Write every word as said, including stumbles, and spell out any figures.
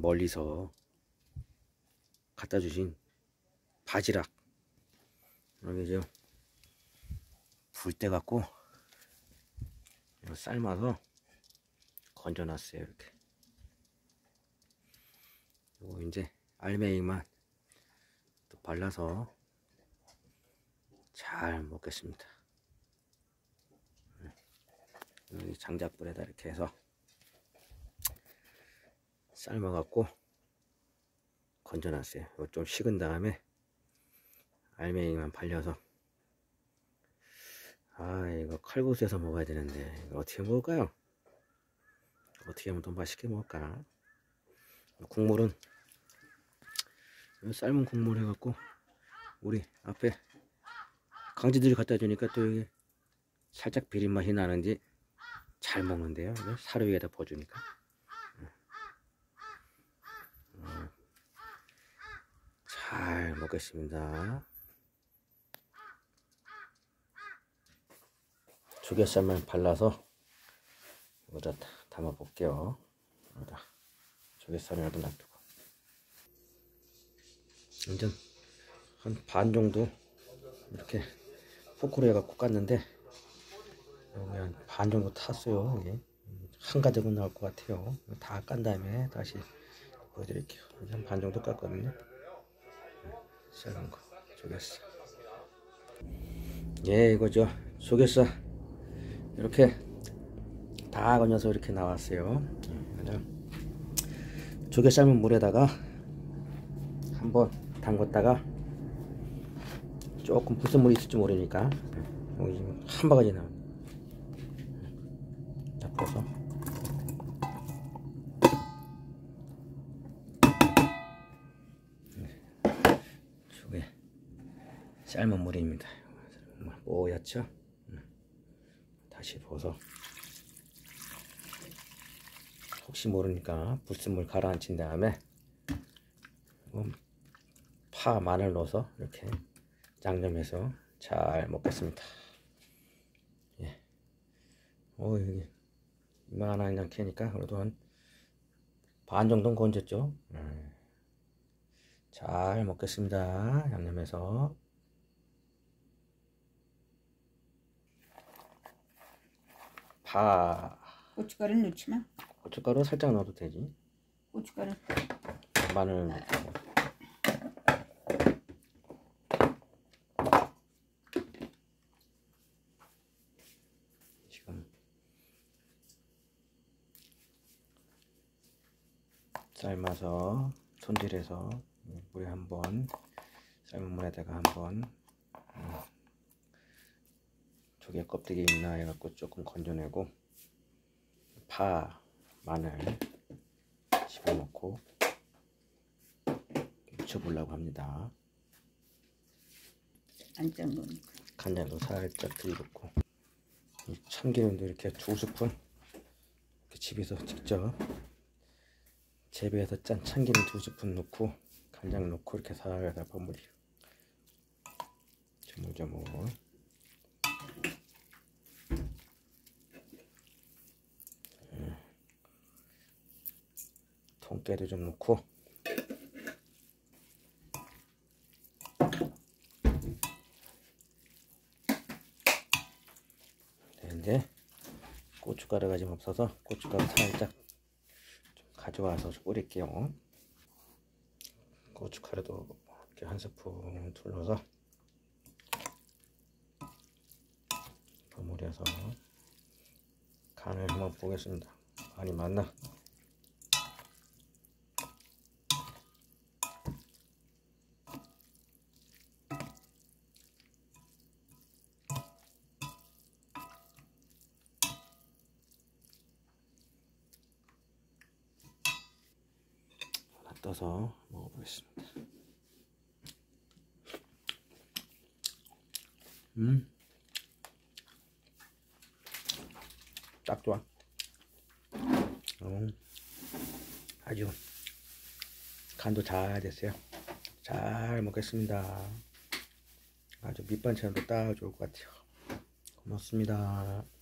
멀리서 갖다 주신 바지락 여기 좀 불 때 갖고 삶아서 건져 놨어요. 이렇게 요거 이제 알맹이만 또 발라서 잘 먹겠습니다. 여기 장작불에다 이렇게 해서 삶아 갖고 건져 놨어요. 이거 좀 식은 다음에 알맹이만 발려서, 아 이거 칼국수에서 먹어야 되는데 이거 어떻게 먹을까요? 어떻게 하면 더 맛있게 먹을까? 국물은 삶은 국물 해갖고 우리 앞에 강지들이 갖다 주니까 또 이게 살짝 비린 맛이 나는지 잘 먹는데요. 사료 위에다 퍼주니까 잘 먹겠습니다. 조갯살만 발라서 여기다 담아 볼게요. 여기다 조갯살이라도 놔두고 완전 한 반 정도 이렇게 포크로 해갖고 깠는데 여기 한 반 정도 탔어요. 이게 한 가득은 나올 것 같아요. 다 깐 다음에 다시 보여드릴게요. 한 반 정도 깠거든요. 삶은 거 조갯살. 예, 이거죠. 조갯살 이렇게 다 건져서 이렇게 나왔어요. 조개 삶은 물에다가 한번 담궜다가 조금 불순물이 있을지 모르니까 여기 한 바가지 나와 잡아서 조개 삶은 물입니다. 뽀얗죠? 다시 부어서 혹시 모르니까 불순물 가라앉힌 다음에 파, 마늘 넣어서 이렇게 양념해서 잘 먹겠습니다. 예. 어, 여기 이만한 양캐니까 그래도 한 반 정도는 건졌죠. 음. 잘 먹겠습니다. 양념해서. 파. 고춧가루 넣지 마. 고춧가루 살짝 넣어도 되지. 고춧가루. 마늘 넣고. 지금 삶아서 손질해서 물에 한번 삶은 물에다가 한번 음, 조개 껍데기 있나 해갖고 조금 건져내고 파, 마늘 집어넣고 무쳐보려고 합니다. 간장도 간장도 살짝 들이넣고 참기름도 이렇게 두 스푼 이렇게 집에서 직접 재배해서 짠 참기름 두 스푼 넣고 간장 넣고 이렇게 살살 버무려 조물조물. 음. 통깨도 좀 넣고 되는데 고춧가루가 지금 없어서 고춧가루 살짝 좀 가져와서 뿌릴게요. 고춧가루도 이렇게 한 스푼 둘러서 버무려서 간을 한번 보겠습니다. 많이 맞나? 하나 떠서 먹어보겠습니다. 음, 딱 좋아. 음, 아주 간도 잘 됐어요. 잘 먹겠습니다. 아주 밑반찬도 딱 좋을 것 같아요. 고맙습니다.